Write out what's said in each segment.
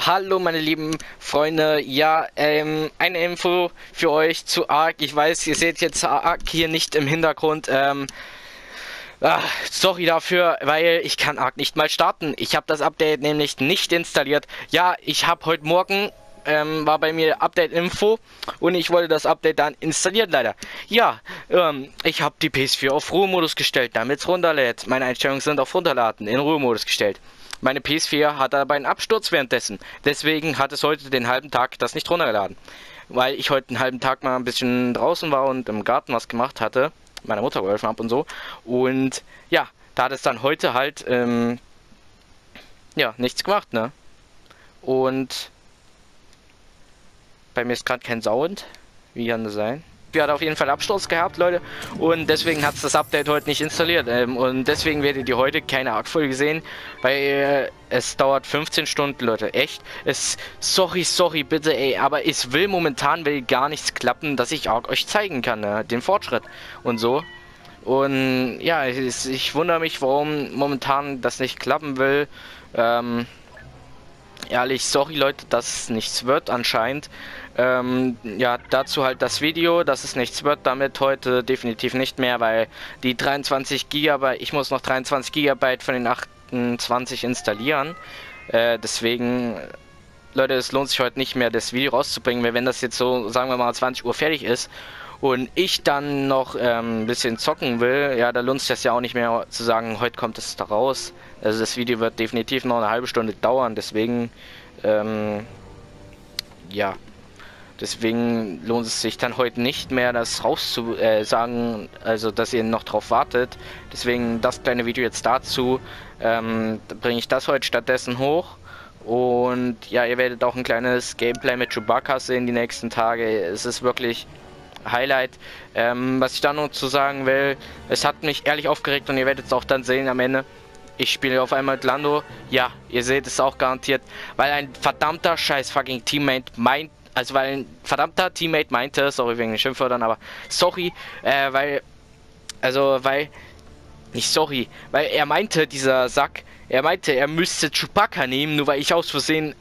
Hallo meine lieben Freunde, ja, eine Info für euch zu Ark. Ich weiß, ihr seht jetzt Ark hier nicht im Hintergrund, sorry dafür, weil ich kann Ark nicht mal starten. Ich habe das Update nämlich nicht installiert. Ja, ich habe heute Morgen, war bei mir Update-Info und ich wollte das Update dann installieren, leider. Ja, ich habe die PS4 auf Ruhemodus gestellt, damit es runterlädt. Meine Einstellungen sind auf Runterladen in Ruhemodus gestellt. Meine PS4 hat aber einen Absturz währenddessen. Deswegen hat es heute den halben Tag das nicht runtergeladen. Weil ich heute einen halben Tag mal ein bisschen draußen war und im Garten was gemacht hatte. Meiner Mutter geholfen habe und so. Und ja, da hat es dann heute halt, ja, nichts gemacht, ne? Und bei mir ist gerade kein Sound. Wie kann das sein? Wir hat auf jeden Fall Absturz gehabt, Leute, und deswegen hat es das Update heute nicht installiert, und deswegen werdet ihr heute keine Arc-Folge sehen, weil es dauert 15 Stunden, Leute, echt. Sorry, bitte, ey, aber es will gar nichts klappen, dass ich Arc euch zeigen kann, ne? Den Fortschritt und so. Und ja, ich wundere mich, warum momentan das nicht klappen will. Ehrlich, sorry Leute, dass es nichts wird anscheinend. Ja, dazu halt das Video, dass es nichts wird, damit heute definitiv nicht mehr, weil die 23 GB, ich muss noch 23 GB von den 28 installieren. Deswegen, Leute, es lohnt sich heute nicht mehr, das Video rauszubringen, weil wenn das jetzt so, sagen wir mal, 20 Uhr fertig ist und ich dann noch ein bisschen zocken will, ja, da lohnt sich das ja auch nicht mehr zu sagen, heute kommt es da raus. Also das Video wird definitiv noch eine halbe Stunde dauern, deswegen, ja. Deswegen lohnt es sich dann heute nicht mehr, das rauszusagen, also dass ihr noch drauf wartet. Deswegen das kleine Video jetzt dazu, bringe ich das heute stattdessen hoch. Und ja, ihr werdet auch ein kleines Gameplay mit Chewbacca sehen die nächsten Tage. Es ist wirklich Highlight. Was ich da noch zu sagen will, es hat mich ehrlich aufgeregt und ihr werdet es auch dann sehen am Ende. Ich spiele auf einmal mit Lando. Ja, ihr seht es auch garantiert, weil ein verdammter scheiß fucking Teammate weil ein verdammter Teammate meinte, sorry wegen den Schimpfwörtern, aber sorry, weil er meinte, dieser Sack, er müsste Chewbacca nehmen, nur weil ich aus Versehen,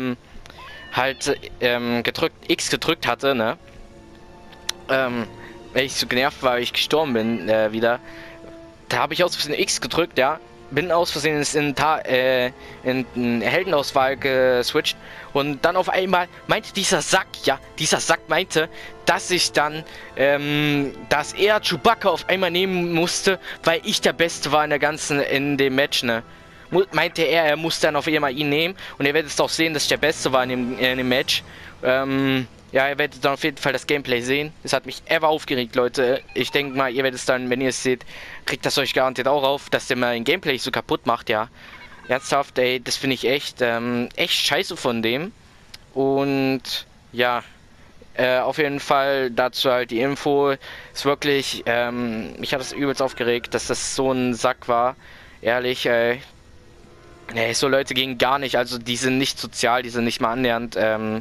X gedrückt hatte, ne, weil ich so genervt war, weil ich gestorben bin, wieder, da habe ich aus Versehen X gedrückt, ja, bin aus Versehen in Heldenauswahl geswitcht und dann auf einmal meinte dieser Sack meinte, dass ich dann, dass er Chewbacca auf einmal nehmen musste, weil ich der Beste war in dem Match, ne? Meinte er musste dann auf einmal ihn nehmen und ihr werdet es auch sehen, dass ich der Beste war in dem Match. Ja, ihr werdet dann auf jeden Fall das Gameplay sehen. Es hat mich ever aufgeregt, Leute. Ich denke mal, ihr werdet es dann, wenn ihr es seht, kriegt das euch garantiert auch auf, dass der mal ein Gameplay so kaputt macht, ja. Ernsthaft, ey, das finde ich echt scheiße von dem. Und ja, auf jeden Fall dazu halt die Info. Ist wirklich, mich hat das übelst aufgeregt, dass das so ein Sack war. Ehrlich, nee, so Leute gehen gar nicht. Also die sind nicht sozial, die sind nicht mal annähernd,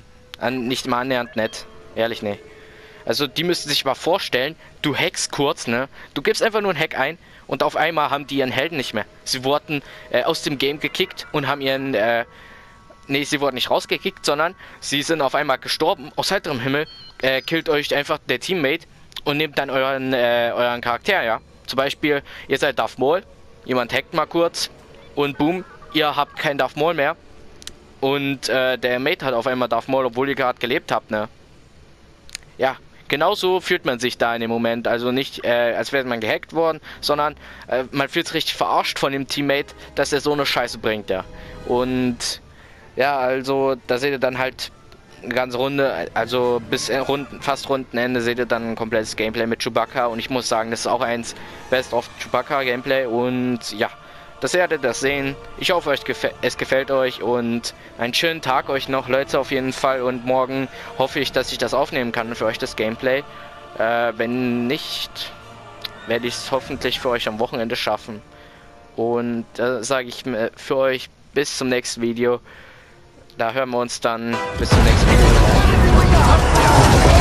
nett. Ehrlich, ne. Also die müssten sich mal vorstellen, du hackst kurz, ne? Du gibst einfach nur einen Hack ein und auf einmal haben die ihren Helden nicht mehr. Sie wurden aus dem Game gekickt und haben ihren, nee, sie wurden nicht rausgekickt, sondern sie sind auf einmal gestorben. Aus heiterem Himmel killt euch einfach der Teammate und nehmt dann euren Charakter, ja? Zum Beispiel, ihr seid Darth Maul, jemand hackt mal kurz und boom, ihr habt keinen Darth Maul mehr. Und der Mate hat auf einmal Darth Maul, obwohl ihr gerade gelebt habt, ne? Ja, genauso fühlt man sich da in dem Moment. Also nicht, als wäre man gehackt worden, sondern man fühlt sich richtig verarscht von dem Teammate, dass er so eine Scheiße bringt, ja. Und ja, also da seht ihr dann halt eine ganze Runde, also bis fast Rundenende seht ihr dann ein komplettes Gameplay mit Chewbacca. Und ich muss sagen, das ist auch eins Best of Chewbacca Gameplay. Und ja, das werdet ihr das sehen. Ich hoffe, es gefällt euch und einen schönen Tag euch noch, Leute, auf jeden Fall. Und morgen hoffe ich, dass ich das aufnehmen kann für euch, das Gameplay. Wenn nicht, werde ich es hoffentlich für euch am Wochenende schaffen. Und sage ich für euch bis zum nächsten Video. Da hören wir uns dann bis zum nächsten Video.